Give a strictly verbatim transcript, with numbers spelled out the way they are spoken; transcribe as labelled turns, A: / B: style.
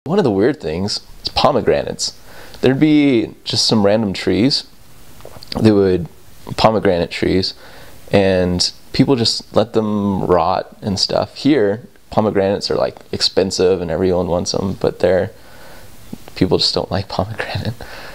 A: one of the weird things is pomegranates. There'd be just some random trees. They would, pomegranate trees, and people just let them rot and stuff. Here, pomegranates are like expensive and everyone wants them, but they're, people just don't like pomegranate.